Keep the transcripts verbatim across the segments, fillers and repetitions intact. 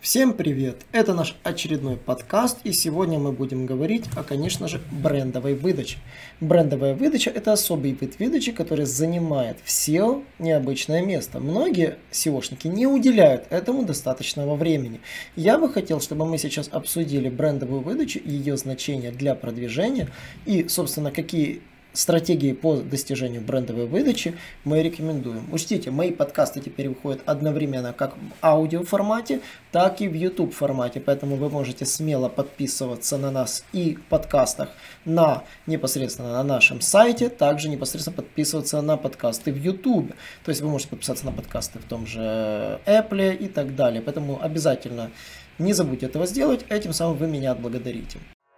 Всем привет! Это наш очередной подкаст, и сегодня мы будем говорить о, конечно же, брендовой выдаче. Брендовая выдача – это особый вид выдачи, который занимает в сео необычное место. Многие сеошники не уделяют этому достаточного времени. Я бы хотел, чтобы мы сейчас обсудили брендовую выдачу, ее значение для продвижения и, собственно, какие стратегии по достижению брендовой выдачи мы рекомендуем. Учтите, мои подкасты теперь выходят одновременно как в аудио формате, так и в YouTube формате, поэтому вы можете смело подписываться на нас и в подкастах на непосредственно на нашем сайте, также непосредственно подписываться на подкасты в YouTube. То есть вы можете подписаться на подкасты в том же Apple и так далее. Поэтому обязательно не забудьте этого сделать, этим самым вы меня отблагодарите.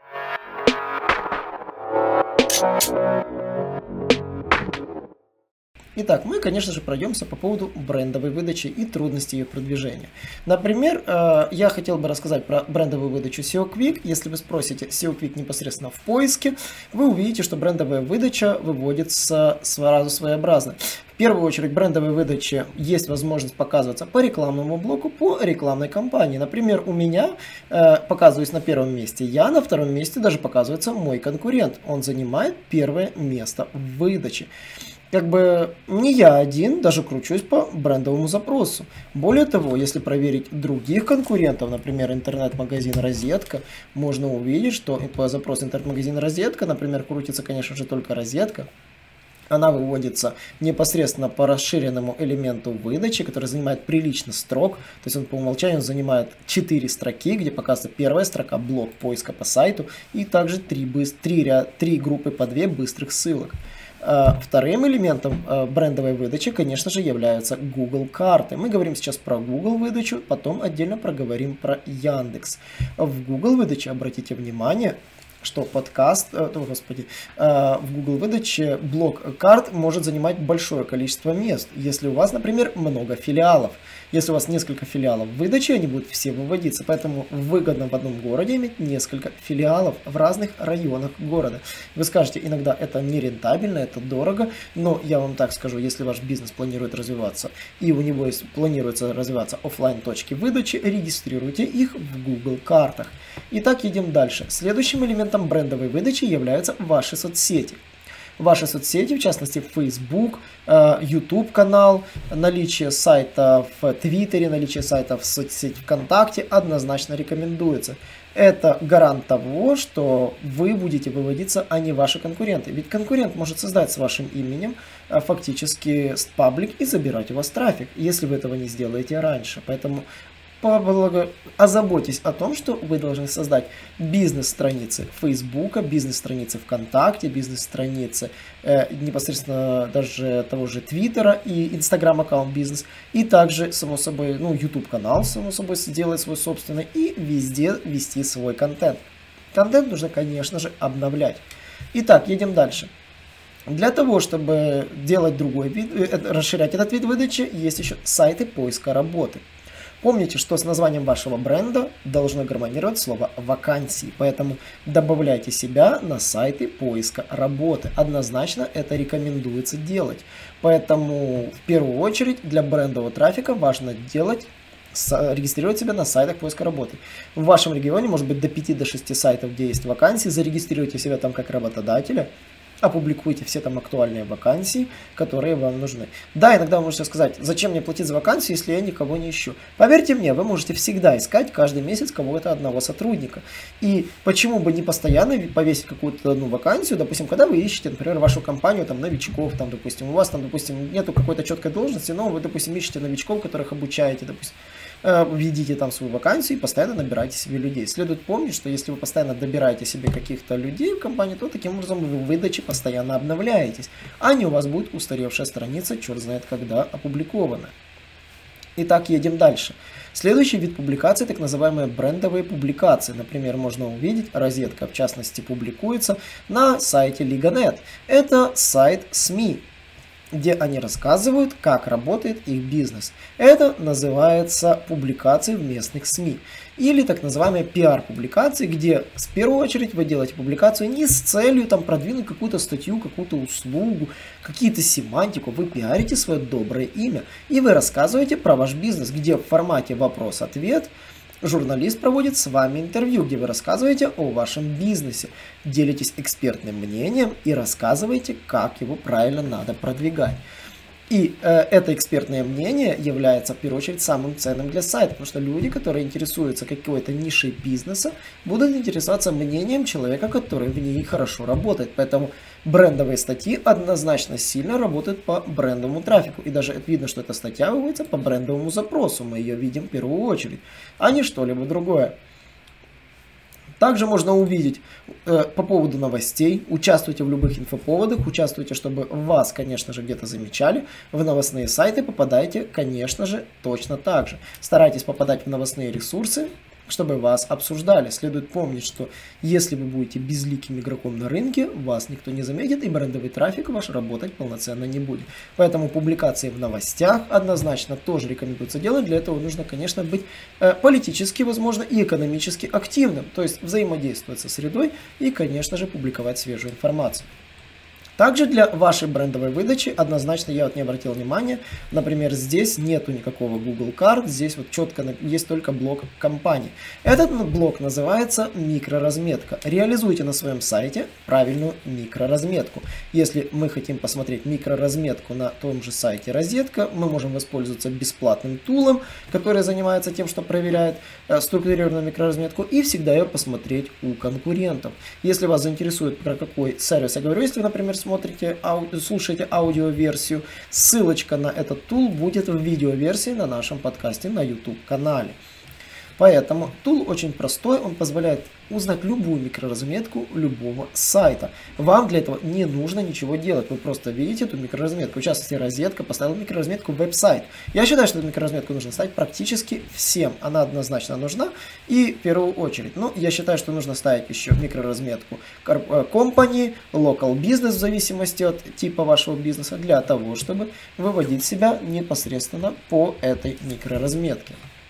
Итак, мы, конечно же, пройдемся по поводу брендовой выдачи и трудностей ее продвижения. Например, я хотел бы рассказать про брендовую выдачу сео Quick. Если вы спросите сео Quick непосредственно в поиске, вы увидите, что брендовая выдача выводится сразу своеобразно. В первую очередь, в брендовой выдаче есть возможность показываться по рекламному блоку, по рекламной кампании. Например, у меня э, показываюсь на первом месте я, на втором месте даже показывается мой конкурент. Он занимает первое место в выдаче. Как бы не я один даже кручусь по брендовому запросу. Более того, если проверить других конкурентов, например, интернет-магазин «Розетка», можно увидеть, что по запросу интернет-магазин «Розетка», например, крутится, конечно же, только «Розетка». Она выводится непосредственно по расширенному элементу выдачи, который занимает прилично строк. То есть он по умолчанию занимает четыре строки, где показывается первая строка, блок поиска по сайту, и также три, три, три группы по две быстрых ссылок. Вторым элементом брендовой выдачи, конечно же, являются Google карты. Мы говорим сейчас про Google выдачу, потом отдельно проговорим про Яндекс. В Google выдаче, обратите внимание, что подкаст, о, господи, в Google выдаче блок карт может занимать большое количество мест, если у вас, например, много филиалов. Если у вас несколько филиалов в выдаче, они будут все выводиться, поэтому выгодно в одном городе иметь несколько филиалов в разных районах города. Вы скажете, иногда это нерентабельно, это дорого, но я вам так скажу, если ваш бизнес планирует развиваться и у него есть, планируется развиваться офлайн точки выдачи, регистрируйте их в Google картах. Итак, едем дальше. Следующим элементом брендовой выдачи являются ваши соцсети. Ваши соцсети, в частности Facebook, YouTube канал, наличие сайта в Твиттере, наличие сайта в соцсети ВКонтакте однозначно рекомендуется. Это гарант того, что вы будете выводиться, а не ваши конкуренты. Ведь конкурент может создать с вашим именем фактически паблик и забирать у вас трафик, если вы этого не сделаете раньше. Поэтому озаботьтесь о том, что вы должны создать бизнес-страницы Фейсбука, бизнес-страницы ВКонтакте, бизнес-страницы э, непосредственно даже того же Твиттера и Инстаграм-аккаунт бизнес. И также, само собой, ну, YouTube-канал, само собой, сделать свой собственный и везде вести свой контент. Контент нужно, конечно же, обновлять. Итак, едем дальше. Для того, чтобы делать другой вид, расширять этот вид выдачи, есть еще сайты поиска работы. Помните, что с названием вашего бренда должно гармонировать слово «вакансии», поэтому добавляйте себя на сайты поиска работы. Однозначно это рекомендуется делать. Поэтому в первую очередь для брендового трафика важно делать, регистрировать себя на сайтах поиска работы. В вашем регионе может быть до пяти шести сайтов, где есть вакансии, зарегистрируйте себя там как работодателя. Опубликуйте все там актуальные вакансии, которые вам нужны. Да, иногда вы можете сказать, зачем мне платить за вакансию, если я никого не ищу. Поверьте мне, вы можете всегда искать каждый месяц кого-то одного сотрудника. И почему бы не постоянно повесить какую-то одну вакансию, допустим, когда вы ищете, например, вашу компанию, там, новичков, там, допустим, у вас там, допустим, нету какой-то четкой должности, но вы, допустим, ищете новичков, которых обучаете, допустим, введите там свою вакансию и постоянно набирайте себе людей. Следует помнить, что если вы постоянно добираете себе каких-то людей в компании, то таким образом вы в выдаче постоянно обновляетесь, а не у вас будет устаревшая страница, черт знает когда, опубликована. Итак, едем дальше. Следующий вид публикации, так называемые брендовые публикации. Например, можно увидеть, «Розетка» в частности публикуется на сайте Лига.нет. Это сайт СМИ, где они рассказывают, как работает их бизнес. Это называется публикации в местных СМИ. Или так называемые пиар-публикации, где в первую очередь вы делаете публикацию не с целью там, продвинуть какую-то статью, какую-то услугу, какие-то семантику. Вы пиарите свое доброе имя. И вы рассказываете про ваш бизнес, где в формате вопрос-ответ Журналист проводит с вами интервью, где вы рассказываете о вашем бизнесе, делитесь экспертным мнением и рассказываете, как его правильно надо продвигать. И э, это экспертное мнение является, в первую очередь, самым ценным для сайта, потому что люди, которые интересуются какой-то нишей бизнеса, будут интересоваться мнением человека, который в ней хорошо работает. Поэтому брендовые статьи однозначно сильно работают по брендовому трафику. И даже видно, что эта статья выводится по брендовому запросу. Мы ее видим в первую очередь, а не что-либо другое. Также можно увидеть э, по поводу новостей, участвуйте в любых инфоповодах, участвуйте, чтобы вас, конечно же, где-то замечали. В новостные сайты попадайте, конечно же, точно так же. Старайтесь попадать в новостные ресурсы, чтобы вас обсуждали. Следует помнить, что если вы будете безликим игроком на рынке, вас никто не заметит и брендовый трафик ваш работать полноценно не будет. Поэтому публикации в новостях однозначно тоже рекомендуется делать. Для этого нужно, конечно, быть э, политически, возможно, и экономически активным. То есть взаимодействовать со средой и, конечно же, публиковать свежую информацию. Также для вашей брендовой выдачи однозначно я вот не обратил внимания, например, здесь нету никакого Google карт, здесь вот четко есть только блок компании. Этот блок называется микроразметка. Реализуйте на своем сайте правильную микроразметку. Если мы хотим посмотреть микроразметку на том же сайте Розетка, мы можем воспользоваться бесплатным тулом, который занимается тем, что проверяет э, структурированную микроразметку, и всегда ее посмотреть у конкурентов. Если вас заинтересует, про какой сервис я говорю, если, например, смотрите, ауди, слушаете аудиоверсию, ссылочка на этот тул будет в видеоверсии на нашем подкасте на YouTube канале. Поэтому тул очень простой, он позволяет узнать любую микроразметку любого сайта. Вам для этого не нужно ничего делать, вы просто видите эту микроразметку. В частности, Розетка поставила микроразметку в веб-сайт. Я считаю, что эту микроразметку нужно ставить практически всем. Она однозначно нужна и в первую очередь. Но я считаю, что нужно ставить еще микроразметку company, local business в зависимости от типа вашего бизнеса, для того, чтобы выводить себя непосредственно по этой микроразметке.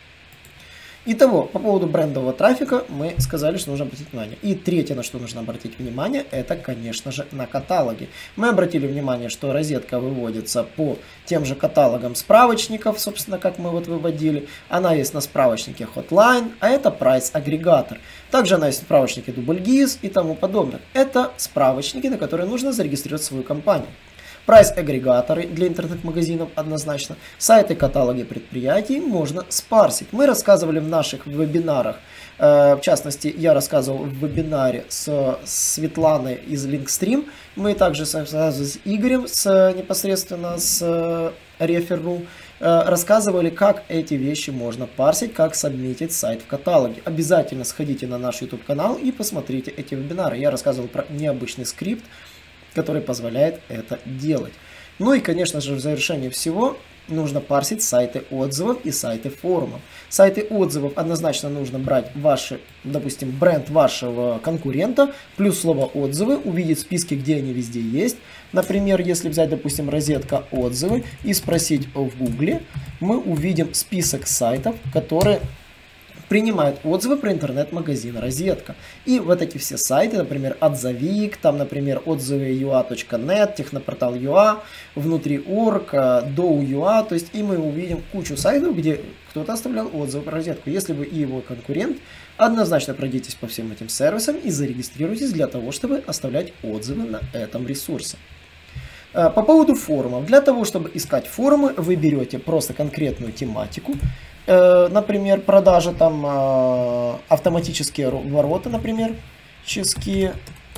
Итого, по поводу брендового трафика мы сказали, что нужно обратить внимание. И третье, на что нужно обратить внимание, это, конечно же, на каталоги. Мы обратили внимание, что Розетка выводится по тем же каталогам справочников, собственно, как мы вот выводили. Она есть на справочнике Hotline, а это прайс-агрегатор. Также она есть в справочнике DoubleGIS и тому подобное. Это справочники, на которые нужно зарегистрировать свою компанию. Прайс-агрегаторы для интернет-магазинов однозначно, сайты, каталоги предприятий можно спарсить. Мы рассказывали в наших вебинарах, э, в частности, я рассказывал в вебинаре с Светланой из Linkstream, мы также с, с Игорем с, непосредственно с Рефер.ру э, рассказывали, как эти вещи можно парсить, как сабмитить сайт в каталоге. Обязательно сходите на наш YouTube канал и посмотрите эти вебинары. Я рассказывал про необычный скрипт, который позволяет это делать. Ну и, конечно же, в завершении всего нужно парсить сайты отзывов и сайты форумов. Сайты отзывов однозначно нужно брать ваши, допустим, бренд вашего конкурента, плюс слово отзывы, увидеть списки, где они везде есть. Например, если взять, допустим, Розетка отзывы и спросить в Гугле, мы увидим список сайтов, которые принимают отзывы про интернет-магазин Розетка. И вот эти все сайты, например, Отзовик, там, например, отзывы ю а точка нет, Технопортал ю а, Внутри.орг, Доу.ua, то есть и мы увидим кучу сайтов, где кто-то оставлял отзывы про Розетку. Если вы и его конкурент, однозначно пройдитесь по всем этим сервисам и зарегистрируйтесь для того, чтобы оставлять отзывы на этом ресурсе. По поводу форумов. Для того, чтобы искать форумы, вы берете просто конкретную тематику. Например, продажа там автоматические ворота, например, ческие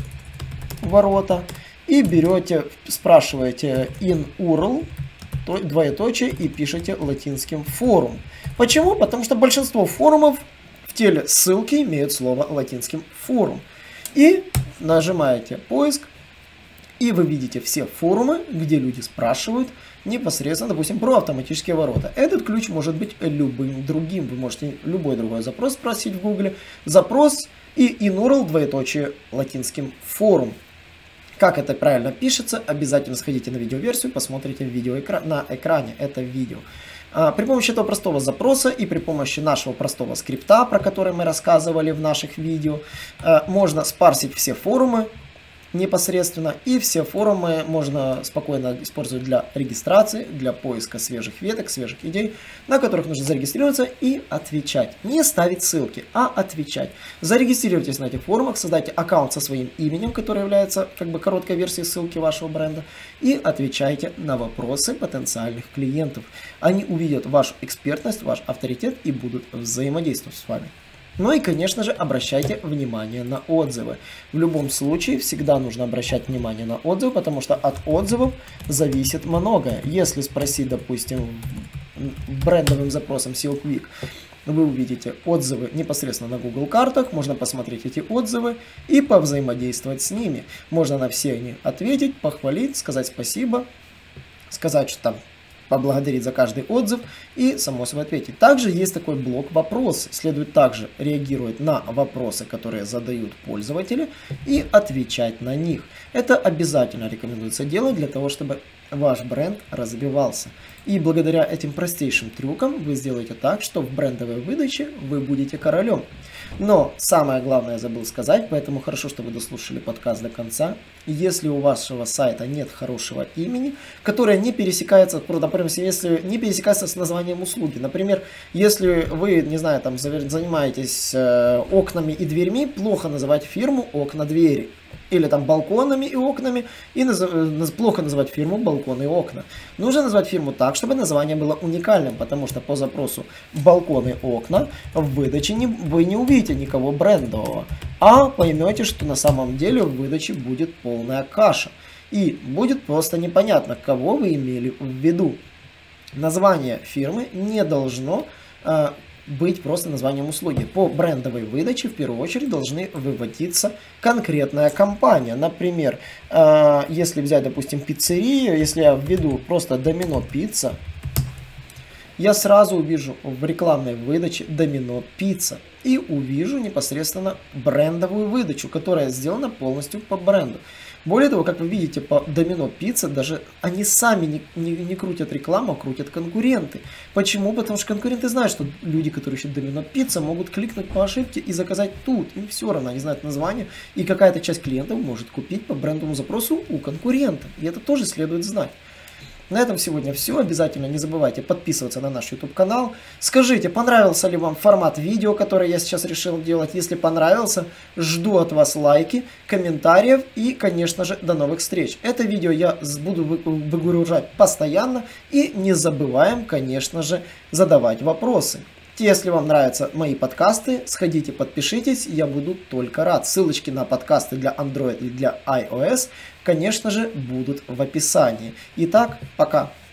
ворота. И берете, спрашиваете in ю ар эл, двоеточие, и пишете латинским форум. Почему? Потому что большинство форумов в теле ссылки имеют слово латинским форум. И нажимаете поиск. И вы видите все форумы, где люди спрашивают непосредственно, допустим, про автоматические ворота. Этот ключ может быть любым другим. Вы можете любой другой запрос спросить в Гугле. Запрос и in ю ар эл, двоеточие, латинским форум. Как это правильно пишется, обязательно сходите на видеоверсию, посмотрите видео на экране это видео. При помощи этого простого запроса и при помощи нашего простого скрипта, про который мы рассказывали в наших видео, можно спарсить все форумы непосредственно. И все форумы можно спокойно использовать для регистрации, для поиска свежих веток, свежих идей, на которых нужно зарегистрироваться и отвечать. Не ставить ссылки, а отвечать. Зарегистрируйтесь на этих форумах, создайте аккаунт со своим именем, который является как бы короткой версией ссылки вашего бренда, и отвечайте на вопросы потенциальных клиентов. Они увидят вашу экспертность, ваш авторитет и будут взаимодействовать с вами. Ну и, конечно же, обращайте внимание на отзывы. В любом случае, всегда нужно обращать внимание на отзывы, потому что от отзывов зависит многое. Если спросить, допустим, брендовым запросом эс и о Quick, вы увидите отзывы непосредственно на Google картах, можно посмотреть эти отзывы и повзаимодействовать с ними. Можно на все они ответить, похвалить, сказать спасибо, сказать, что там поблагодарить за каждый отзыв и, само собой, ответить. Также есть такой блок «Вопросы». Следует также реагировать на вопросы, которые задают пользователи, и отвечать на них. Это обязательно рекомендуется делать для того, чтобы ваш бренд развивался. И благодаря этим простейшим трюкам вы сделаете так, что в брендовой выдаче вы будете королем. Но самое главное я забыл сказать, поэтому хорошо, что вы дослушали подкаст до конца. Если у вашего сайта нет хорошего имени, которое не пересекается, например, если не пересекается с названием услуги. Например, если вы, не знаю, там занимаетесь э, окнами и дверьми, плохо называть фирму «Окна-двери». Или там балконами и окнами, и наз... плохо называть фирму «Балконы и окна». Нужно назвать фирму так, чтобы название было уникальным, потому что по запросу «Балконы и окна» в выдаче не... вы не увидите никого брендового, а поймете, что на самом деле в выдаче будет полная каша. И будет просто непонятно, кого вы имели в виду. Название фирмы не должно э, быть просто названием услуги. По брендовой выдаче в первую очередь должны выводиться конкретная компания. Например, э, если взять, допустим, пиццерию, если я введу просто Домино Пицца, я сразу увижу в рекламной выдаче Домино Пицца и увижу непосредственно брендовую выдачу, которая сделана полностью по бренду. Более того, как вы видите, по Домино Пицца даже они сами не, не, не крутят рекламу, а крутят конкуренты. Почему? Потому что конкуренты знают, что люди, которые ищут Домино Пицца, могут кликнуть по ошибке и заказать тут. Им все равно, они знают название, и какая-то часть клиентов может купить по брендовому запросу у конкурента. И это тоже следует знать. На этом сегодня все. Обязательно не забывайте подписываться на наш YouTube канал. Скажите, понравился ли вам формат видео, который я сейчас решил делать. Если понравился, жду от вас лайки, комментариев и, конечно же, до новых встреч. Это видео я буду выгружать постоянно. И не забываем, конечно же, задавать вопросы. Если вам нравятся мои подкасты, сходите, подпишитесь, я буду только рад. Ссылочки на подкасты для Android и для iOS, конечно же, будут в описании. Итак, пока.